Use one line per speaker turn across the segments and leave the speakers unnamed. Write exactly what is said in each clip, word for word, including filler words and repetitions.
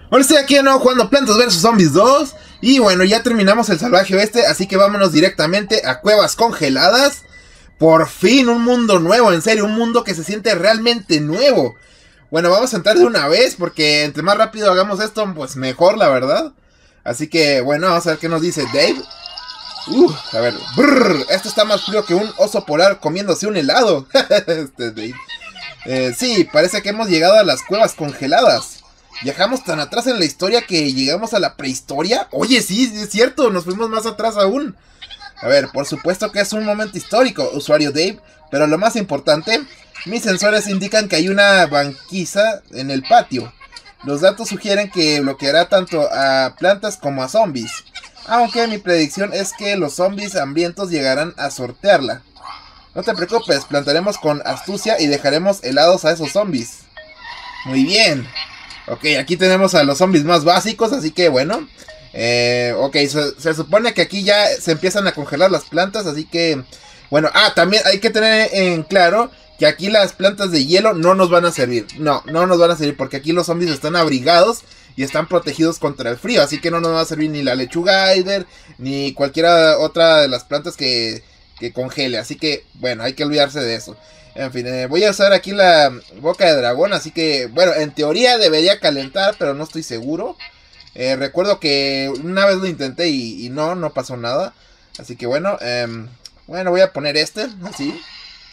Ahora estoy aquí de nuevo jugando Plantas versus. Zombies dos. Y bueno, ya terminamos el salvaje oeste, así que vámonos directamente a cuevas congeladas. Por fin, un mundo nuevo, en serio, un mundo que se siente realmente nuevo. Bueno, vamos a entrar de una vez, porque entre más rápido hagamos esto, pues mejor, la verdad. Así que, bueno, vamos a ver qué nos dice Dave. Uh, a ver, brrr, esto está más frío que un oso polar comiéndose un helado. este Dave. Eh, sí, parece que hemos llegado a las cuevas congeladas. Viajamos tan atrás en la historia que llegamos a la prehistoria. Oye, sí, es cierto, nos fuimos más atrás aún. A ver, por supuesto que es un momento histórico, usuario Dave. Pero lo más importante, mis sensores indican que hay una banquisa en el patio. Los datos sugieren que bloqueará tanto a plantas como a zombies. Aunque mi predicción es que los zombies hambrientos llegarán a sortearla. No te preocupes, plantaremos con astucia y dejaremos helados a esos zombies. Muy bien. Ok, aquí tenemos a los zombies más básicos, así que bueno. Eh, ok, se, se supone que aquí ya se empiezan a congelar las plantas, así que... Bueno, ah, también hay que tener en claro que aquí las plantas de hielo no nos van a servir. No, no nos van a servir porque aquí los zombies están abrigados y están protegidos contra el frío. Así que no nos va a servir ni la lechuga Eider, ni cualquiera otra de las plantas que, que congele. Así que, bueno, hay que olvidarse de eso. En fin, eh, voy a usar aquí la boca de dragón, así que, bueno, en teoría debería calentar, pero no estoy seguro. Eh, recuerdo que una vez lo intenté y, y no, no pasó nada. Así que bueno, eh, bueno, voy a poner este, así.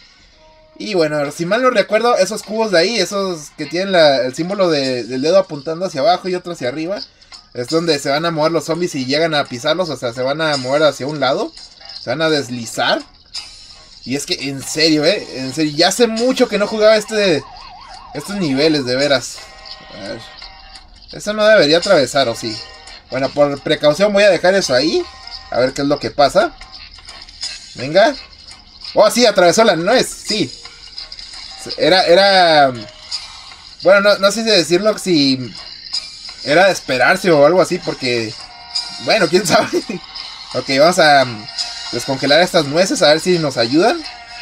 Y bueno, si mal no recuerdo, esos cubos de ahí, esos que tienen la, el símbolo de, del dedo apuntando hacia abajo y otro hacia arriba, es donde se van a mover los zombies y llegan a pisarlos, o sea, se van a mover hacia un lado, se van a deslizar. Y es que, en serio, eh, en serio, ya hace mucho que no jugaba este, estos niveles, de veras. A ver, eso no debería atravesar, ¿o sí? Bueno, por precaución voy a dejar eso ahí, a ver qué es lo que pasa. Venga. Oh, sí, atravesó la nuez, sí. Era, era... Bueno, no, no sé si decirlo, si era de esperarse o algo así, porque... Bueno, quién sabe. Ok, vamos a descongelar estas nueces, a ver si nos ayudan.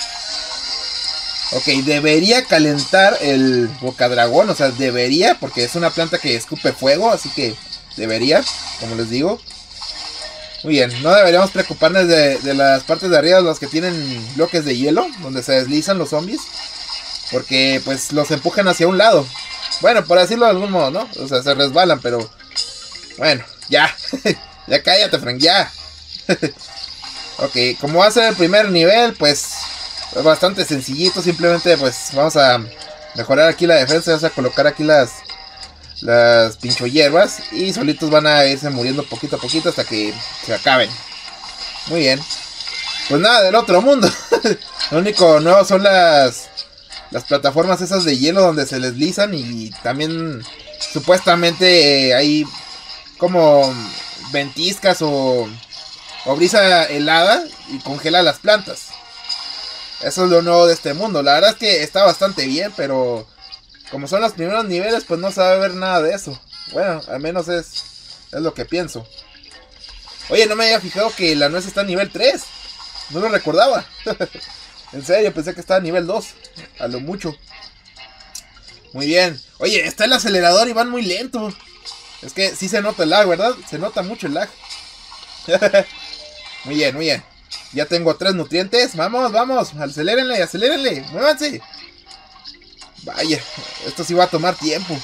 Ok, debería calentar el bocadragón, o sea, debería, porque es una planta que escupe fuego, así que debería, como les digo. Muy bien, no deberíamos preocuparnos de, de las partes de arriba, los que tienen bloques de hielo, donde se deslizan los zombies, porque pues los empujan hacia un lado. Bueno, por decirlo de algún modo, ¿no? O sea, se resbalan, pero... Bueno, ya, ya cállate, Frank, ya. Ok, como va a ser el primer nivel, pues es bastante sencillito. Simplemente pues vamos a mejorar aquí la defensa. Vamos a colocar aquí las Las pincho hierbas y solitos van a irse muriendo poquito a poquito hasta que se acaben. Muy bien. Pues nada del otro mundo. Lo único nuevo son las Las plataformas esas de hielo donde se deslizan. Y también supuestamente eh, hay como ventiscas o O brisa helada y congela las plantas. Eso es lo nuevo de este mundo. La verdad es que está bastante bien, pero como son los primeros niveles, pues no se va a ver nada de eso. Bueno, al menos es, es lo que pienso. Oye, no me había fijado que la nuez está a nivel tres. No lo recordaba. En serio, pensé que estaba a nivel dos. A lo mucho. Muy bien. Oye, está el acelerador y van muy lento. Es que sí se nota el lag, ¿verdad? Se nota mucho el lag. Muy bien, muy bien. Ya tengo tres nutrientes. Vamos, vamos. Acelérenle, acelérenle. Muévanse. Vaya, esto sí va a tomar tiempo.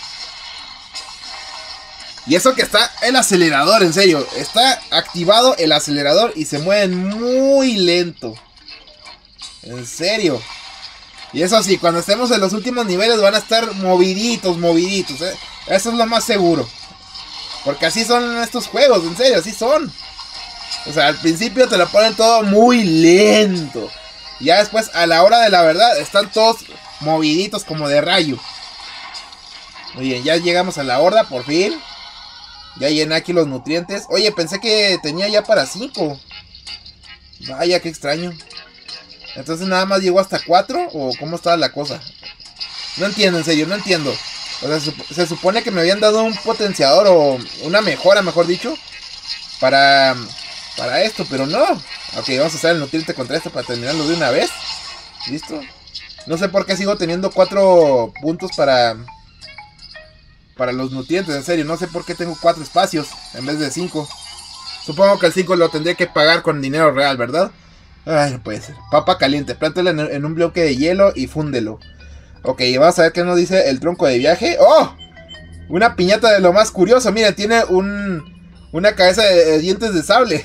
Y eso que está el acelerador, en serio. Está activado el acelerador y se mueven muy lento. En serio. Y eso sí, cuando estemos en los últimos niveles van a estar moviditos, moviditos, ¿eh? Eso es lo más seguro. Porque así son estos juegos, en serio, así son. O sea, al principio te lo ponen todo muy lento. Y ya después, a la hora de la verdad, están todos moviditos como de rayo. Muy bien, ya llegamos a la horda, por fin. Ya llené aquí los nutrientes. Oye, pensé que tenía ya para cinco. Vaya, qué extraño. Entonces nada más llegó hasta cuatro. ¿O cómo estaba la cosa? No entiendo, en serio, no entiendo. O sea, se, se supone que me habían dado un potenciador o una mejora, mejor dicho, Para... Para esto, pero no. Ok, vamos a usar el nutriente contra esto para terminarlo de una vez. ¿Listo? No sé por qué sigo teniendo cuatro puntos para para los nutrientes, en serio. No sé por qué tengo cuatro espacios en vez de cinco. Supongo que el cinco lo tendré que pagar con dinero real, ¿verdad? Ay, no puede ser. Papa caliente, plántala en, en un bloque de hielo y fúndelo. Ok, vamos a ver qué nos dice el tronco de viaje. ¡Oh! Una piñata de lo más curioso. Miren, tiene un... una cabeza de, de dientes de sable.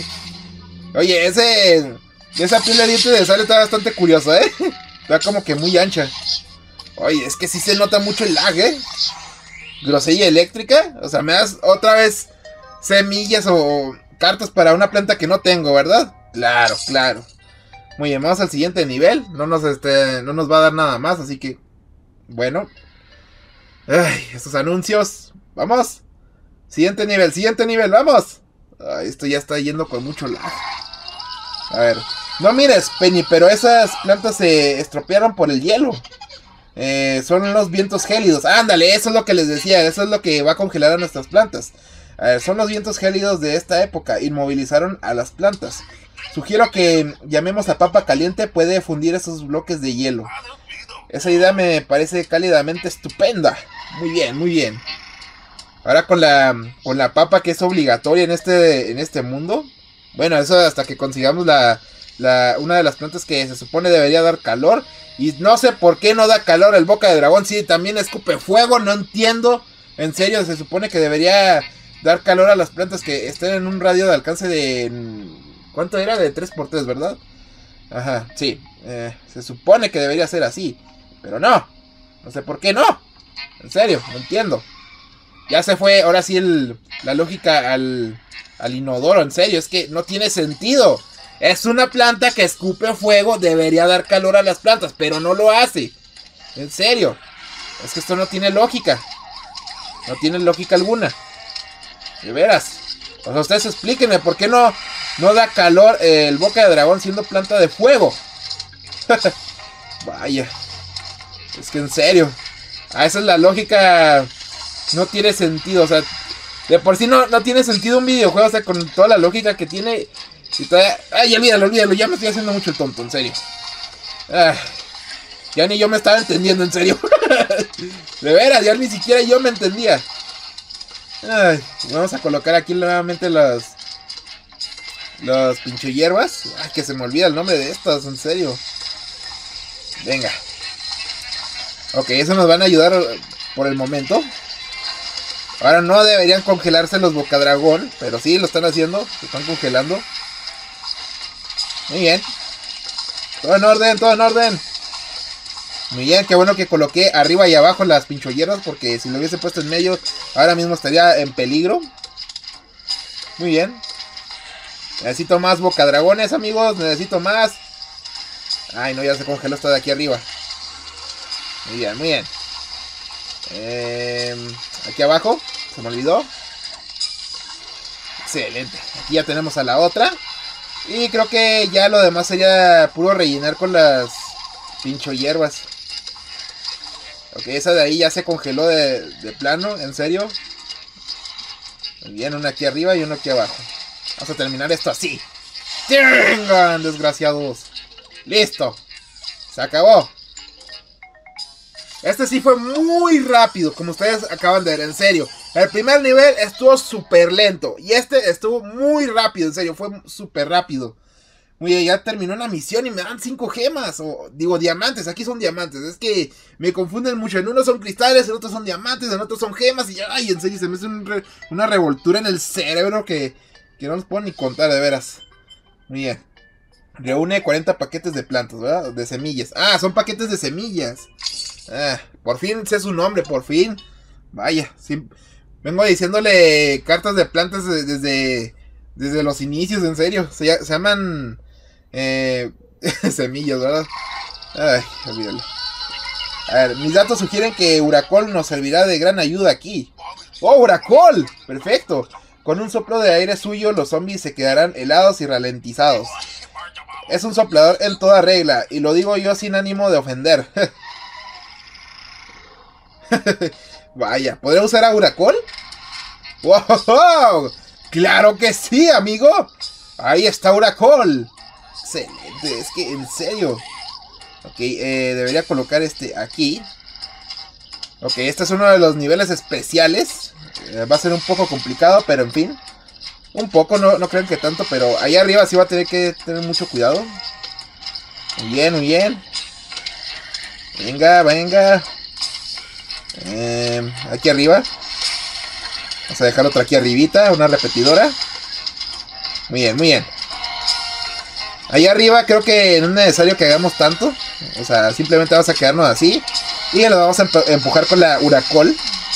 Oye, ese... esa piel de dientes de sable está bastante curiosa, ¿eh? Está como que muy ancha. Oye, es que sí se nota mucho el lag, ¿eh? Grosella eléctrica. O sea, me das otra vez semillas o cartas para una planta que no tengo, ¿verdad? Claro, claro. Muy bien, vamos al siguiente nivel. No nos, este, no nos va a dar nada más, así que... bueno. Ay, estos anuncios. Vamos. Siguiente nivel, siguiente nivel, vamos. Ay, esto ya está yendo con mucho lag. A ver. No mires, Penny, pero esas plantas se estropearon por el hielo. Eh, son los vientos gélidos. Ándale, eso es lo que les decía. Eso es lo que va a congelar a nuestras plantas. A ver, son los vientos gélidos de esta época. Inmovilizaron a las plantas. Sugiero que llamemos a papa caliente. Puede fundir esos bloques de hielo. Esa idea me parece cálidamente estupenda. Muy bien, muy bien. Ahora con la con la papa, que es obligatoria en este en este mundo. Bueno, eso hasta que consigamos la, la una de las plantas que se supone debería dar calor. Y no sé por qué no da calor el boca de dragón. Sí, también escupe fuego, no entiendo. En serio, se supone que debería dar calor a las plantas que estén en un radio de alcance de... ¿cuánto era? De tres por tres, ¿verdad? Ajá, sí. Eh, se supone que debería ser así. Pero no. No sé por qué no. En serio, no entiendo. Ya se fue, ahora sí, el, la lógica al, al inodoro. En serio, es que no tiene sentido. Es una planta que escupe fuego, debería dar calor a las plantas, pero no lo hace. En serio. Es que esto no tiene lógica. No tiene lógica alguna. De veras. O sea, ustedes explíquenme por qué no, no da calor eh, el boca de dragón siendo planta de fuego. Vaya. Es que en serio. Ah, esa es la lógica. No tiene sentido. O sea, de por sí no, no tiene sentido un videojuego. O sea, con toda la lógica que tiene. Y todavía... ay, olvídalo, olvídalo. Ya me estoy haciendo mucho el tonto, en serio. Ah, ya ni yo me estaba entendiendo, en serio. De veras, ya ni siquiera yo me entendía. Ay, vamos a colocar aquí nuevamente las... las pinche hierbas. Ay, que se me olvida el nombre de estas, en serio. Venga. Ok, eso nos van a ayudar por el momento. Ahora no deberían congelarse los bocadragón, pero sí lo están haciendo. Se están congelando. Muy bien. Todo en orden, todo en orden. Muy bien, qué bueno que coloqué arriba y abajo las pinchoyeras, porque si lo hubiese puesto en medio, ahora mismo estaría en peligro. Muy bien. Necesito más bocadragones, amigos. Necesito más. Ay, no, ya se congeló esto de aquí arriba. Muy bien, muy bien. Eh, aquí abajo. Se me olvidó. Excelente. Aquí ya tenemos a la otra. Y creo que ya lo demás sería puro rellenar con las pincho hierbas. Ok, esa de ahí ya se congeló de, de plano, en serio. Muy bien, una aquí arriba y uno aquí abajo. Vamos a terminar esto así. ¡Tengan, desgraciados! ¡Listo! Se acabó. Este sí fue muy rápido, como ustedes acaban de ver, en serio. El primer nivel estuvo súper lento. Y este estuvo muy rápido, en serio, fue súper rápido. Muy bien, ya terminó la misión y me dan cinco gemas. O digo, diamantes, aquí son diamantes. Es que me confunden mucho. En unos son cristales, en otros son diamantes, en otros son gemas. Y ay, en serio, se me hace un re, una revoltura en el cerebro que, que no los puedo ni contar, de veras. Muy bien. Reúne cuarenta paquetes de plantas, ¿verdad? De semillas. Ah, son paquetes de semillas. Ah, por fin sé su nombre, por fin. Vaya, sí, vengo diciéndole cartas de plantas desde, desde los inicios, en serio. Se, se llaman eh, semillas, ¿verdad? Ay, olvídalo. A ver, mis datos sugieren que Huracol nos servirá de gran ayuda aquí. ¡Oh, Huracol! Perfecto. Con un soplo de aire suyo, los zombies se quedarán helados y ralentizados. Es un soplador en toda regla, y lo digo yo sin ánimo de ofender. Vaya, ¿podré usar a Huracol? ¡Wow! ¡Claro que sí, amigo! Ahí está Huracol. Excelente, es que en serio. Ok, eh, debería colocar este aquí. Ok, este es uno de los niveles especiales. Eh, va a ser un poco complicado, pero en fin. Un poco, no, no crean que tanto, pero ahí arriba sí va a tener que tener mucho cuidado. Muy bien, muy bien. Venga, venga. Eh, aquí arriba. Vamos a dejar otra aquí arribita, una repetidora. Muy bien, muy bien. Ahí arriba creo que no es necesario que hagamos tanto. O sea, simplemente vamos a quedarnos así. Y lo vamos a empujar con la Huracol.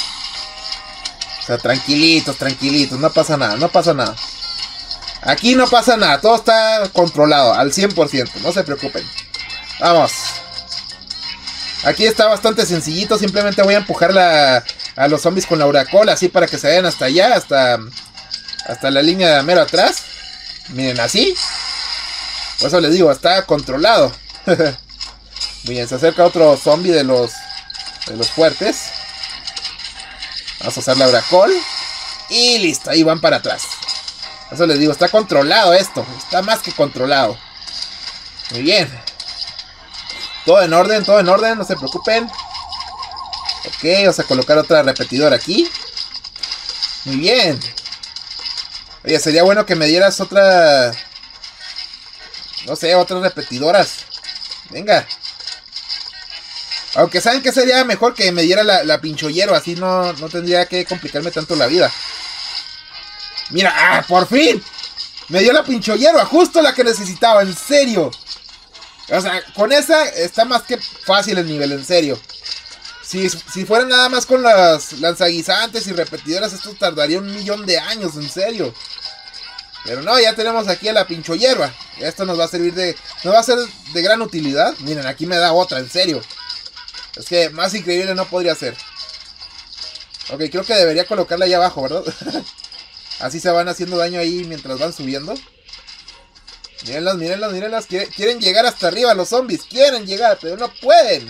O sea, tranquilitos, tranquilitos. No pasa nada, no pasa nada. Aquí no pasa nada. Todo está controlado al cien por ciento. No se preocupen. Vamos. Aquí está bastante sencillito. Simplemente voy a empujar la, a los zombies con la Huracol. Así para que se vayan hasta allá. Hasta, hasta la línea de mero atrás. Miren, así. Por eso les digo, está controlado. Muy bien, se acerca otro zombie de los de los fuertes. Vamos a usar la Huracol. Y listo, ahí van para atrás. Por eso les digo, está controlado esto. Está más que controlado. Muy bien. Todo en orden, todo en orden, no se preocupen. Ok, vamos a colocar otra repetidora aquí. Muy bien. Oye, sería bueno que me dieras otra... No sé, otras repetidoras. Venga. Aunque saben que sería mejor que me diera la, la pinchollero. Así no, no tendría que complicarme tanto la vida. Mira, ¡ah, por fin! Me dio la pinchollero, justo la que necesitaba, en serio. O sea, con esa está más que fácil el nivel, en serio. Si, si fuera nada más con las lanzaguisantes y repetidoras, esto tardaría un millón de años, en serio. Pero no, ya tenemos aquí a la pincho hierba. Esto nos va a servir de... Nos va a ser de gran utilidad. Miren, aquí me da otra, en serio. Es que más increíble no podría ser. Ok, creo que debería colocarla allá abajo, ¿verdad? Así se van haciendo daño ahí mientras van subiendo. Mírenlas, mírenlas, mírenlas. Quieren, quieren llegar hasta arriba los zombies. Quieren llegar, pero no pueden.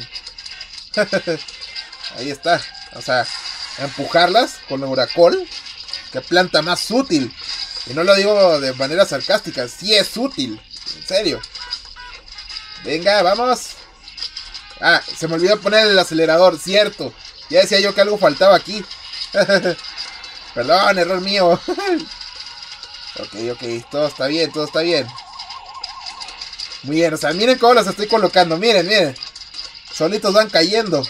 Ahí está. O sea, empujarlas con la Huracol. Qué planta más útil. Y no lo digo de manera sarcástica. Sí es útil. En serio. Venga, vamos. Ah, se me olvidó poner el acelerador. Cierto. Ya decía yo que algo faltaba aquí. Perdón, error mío. Ok, ok. Todo está bien, todo está bien. Muy bien, o sea, miren cómo los estoy colocando. Miren, miren. Solitos van cayendo.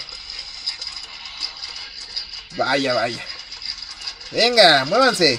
Vaya, vaya. Venga, muévanse.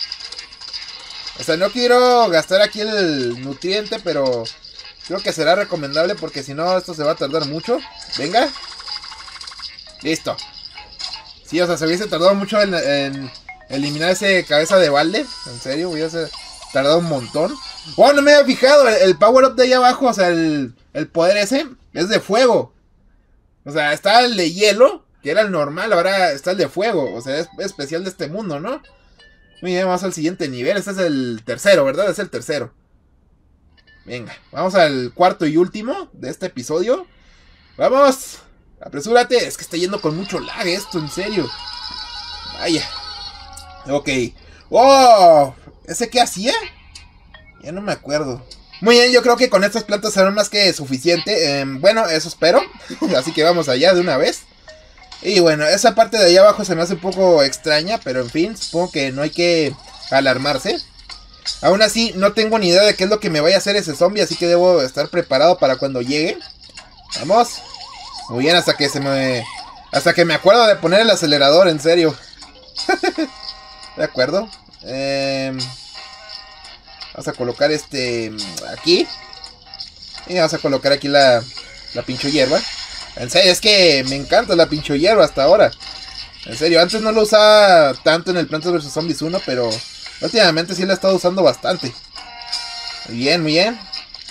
O sea, no quiero gastar aquí el nutriente, pero creo que será recomendable porque si no esto se va a tardar mucho. Venga. Listo. Sí, o sea, se hubiese tardado mucho en, en eliminar ese cabeza de balde. En serio, hubiese tardado un montón. Oh, no me había fijado. El, el power up de ahí abajo, o sea, el, el poder ese es de fuego. O sea, está el de hielo, que era el normal, ahora está el de fuego. O sea, es especial de este mundo, ¿no? Muy bien, vamos al siguiente nivel. Este es el tercero, ¿verdad? Es el tercero. Venga, vamos al cuarto y último de este episodio. ¡Vamos! Apresúrate, es que está yendo con mucho lag esto, en serio. Vaya. Ok. ¡Oh! ¿Ese qué hacía? Ya no me acuerdo. Muy bien, yo creo que con estas plantas será más que suficiente. eh, Bueno, eso espero. Así que vamos allá de una vez. Y bueno, esa parte de ahí abajo se me hace un poco extraña, pero en fin, supongo que no hay que alarmarse. Aún así, no tengo ni idea de qué es lo que me vaya a hacer ese zombie, así que debo estar preparado para cuando llegue. Vamos. Muy bien, hasta que se me... Hasta que me acuerdo de poner el acelerador, en serio. De acuerdo. Eh... Vamos a colocar este... aquí. Y vamos a colocar aquí la... La pincho hierba. En serio, es que me encanta la pincho hierba hasta ahora. En serio, antes no lo usaba tanto en el Plantas versus. Zombies uno, pero últimamente sí la he estado usando bastante. Muy bien, muy bien.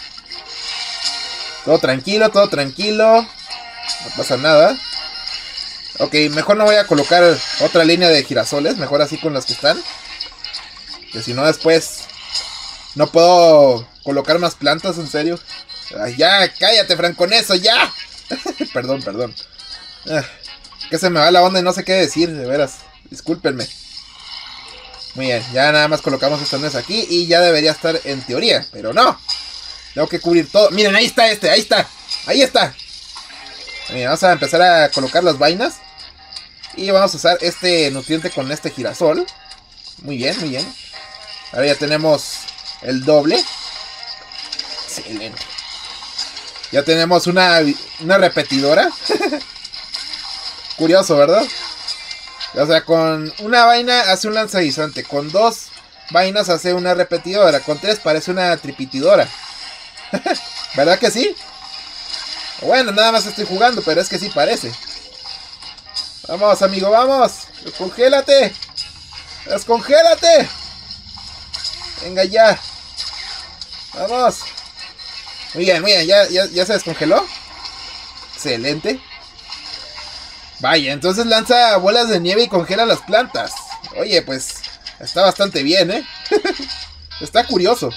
Todo tranquilo, todo tranquilo. No pasa nada. Ok, mejor no voy a colocar otra línea de girasoles. Mejor así con las que están. Que si no después no puedo colocar más plantas, en serio. Ay, ya, cállate, Frank, con eso, ya. Perdón, perdón. Ah, que se me va la onda y no sé qué decir, de veras. Discúlpenme. Muy bien, ya nada más colocamos estas nuez aquí y ya debería estar en teoría, pero no. Tengo que cubrir todo. Miren, ahí está este, ahí está. Ahí está. Bien, vamos a empezar a colocar las vainas. Y vamos a usar este nutriente con este girasol. Muy bien, muy bien. Ahora ya tenemos el doble. Excelente. Ya tenemos una, una repetidora. Curioso, ¿verdad? O sea, con una vaina hace un lanzaguisante. Con dos vainas hace una repetidora. Con tres parece una tripitidora. ¿Verdad que sí? Bueno, nada más estoy jugando, pero es que sí parece. Vamos, amigo, vamos. Descongélate. Descongélate. Venga ya. Vamos. Muy bien, muy bien. ¿Ya, ya, ya se descongeló? Excelente. Vaya, entonces lanza bolas de nieve y congela las plantas. Oye, pues está bastante bien, ¿eh? Está curioso.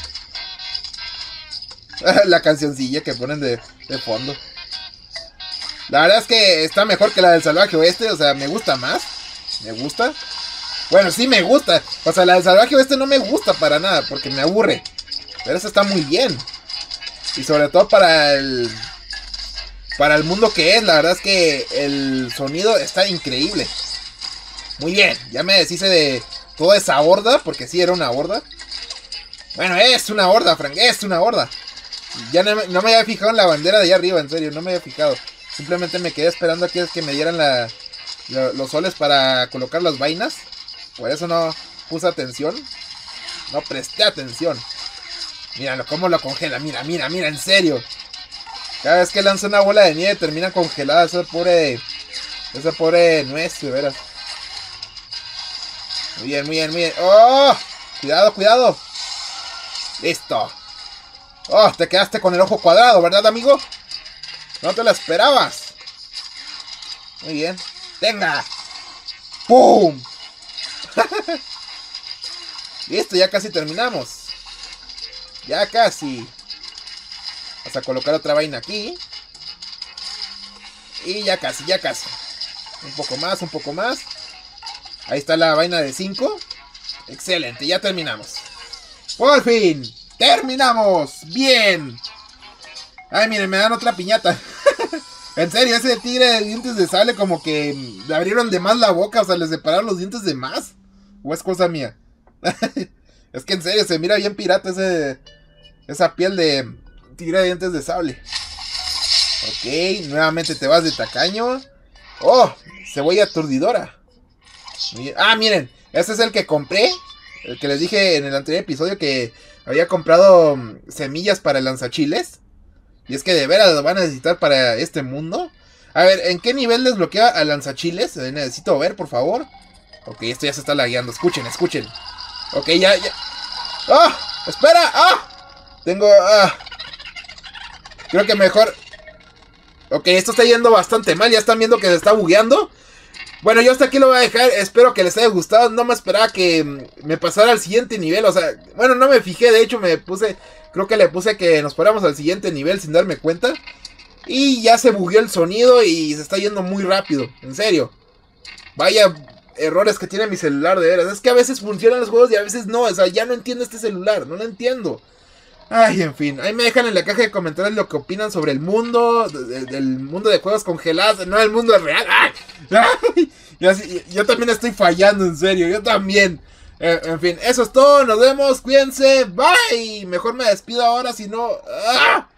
La cancioncilla que ponen de, de fondo. La verdad es que está mejor que la del Salvaje Oeste. O sea, me gusta más. Me gusta. Bueno, sí me gusta. O sea, la del Salvaje Oeste no me gusta para nada, porque me aburre. Pero esta está muy bien. Y sobre todo para el... Para el mundo que es, la verdad es que el sonido está increíble. Muy bien, ya me deshice de toda esa horda, porque sí era una horda. Bueno, es una horda, Frank, es una horda. Ya no, no me había fijado en la bandera de allá arriba, en serio, no me había fijado. Simplemente me quedé esperando aquí a que me dieran la, la, los soles para colocar las vainas. Por eso no puse atención. No presté atención. Míralo, cómo lo congela, mira, mira, mira, en serio. Cada vez que lanza una bola de nieve termina congelada esa pobre... Esa pobre nuez, de veras. Muy bien, muy bien, muy bien. ¡Oh! Cuidado, cuidado. Listo. Oh, te quedaste con el ojo cuadrado, ¿verdad, amigo? No te lo esperabas. Muy bien. ¡Venga! ¡Pum! Listo, ya casi terminamos. Ya casi. Vamos a colocar otra vaina aquí. Y ya casi, ya casi. Un poco más, un poco más. Ahí está la vaina de cinco. Excelente, ya terminamos. ¡Por fin! ¡Terminamos! ¡Bien! Ay, miren, me dan otra piñata. En serio, ese tigre de dientes de sable como que le abrieron de más la boca. O sea, le separaron los dientes de más. ¿O es cosa mía? Es que en serio, se mira bien pirata ese... Esa piel de tigre de dientes de sable. Ok, nuevamente te vas de tacaño. Oh, cebolla aturdidora. Ah, miren, este es el que compré. El que les dije en el anterior episodio que había comprado um, semillas para el lanzachiles. Y es que de veras lo van a necesitar para este mundo. A ver, ¿en qué nivel desbloquea al lanzachiles? Eh, necesito ver, por favor. Ok, esto ya se está lagueando. Escuchen, escuchen. Ok, ya, ya. ¡Ah! ¡Espera! ¡Ah! Tengo... Ah. Creo que mejor... Ok, esto está yendo bastante mal. Ya están viendo que se está bugueando. Bueno, yo hasta aquí lo voy a dejar. Espero que les haya gustado. No me esperaba que me pasara al siguiente nivel. O sea, bueno, no me fijé. De hecho, me puse... Creo que le puse que nos fuéramos al siguiente nivel sin darme cuenta. Y ya se bugueó el sonido y se está yendo muy rápido. En serio. Vaya errores que tiene mi celular, de veras. Es que a veces funcionan los juegos y a veces no. O sea, ya no entiendo este celular. No lo entiendo. Ay, en fin. Ahí me dejan en la caja de comentarios lo que opinan sobre el mundo. de, del mundo de juegos congelados. No el mundo real. ¡Ay! ¡Ay! Yo, yo también estoy fallando, en serio. Yo también. Eh, en fin, eso es todo. Nos vemos. Cuídense. Bye. Mejor me despido ahora, si no... ¡Ah!